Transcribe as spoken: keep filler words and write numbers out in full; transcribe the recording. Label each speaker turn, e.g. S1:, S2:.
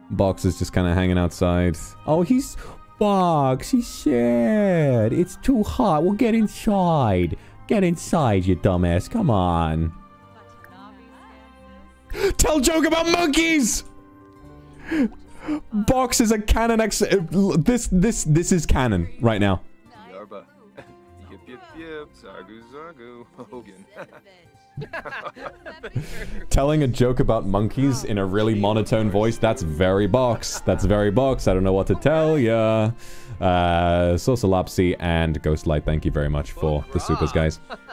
S1: Box is just kind of hanging outside. Oh, he's... Box, he's sad. It's too hot. We'll get inside. Get inside, you dumbass. Come on. Tell joke about monkeys! Box is a canon ex- This, this, this is canon right now.
S2: Yip, yip, yip. Zargu, zargu. Hogan.
S1: Telling a joke about monkeys in a really monotone voice, that's very Box. That's very Box. I don't know what to tell ya. Uh, Sosalopsy and Ghostlight, thank you very much for the supers, guys.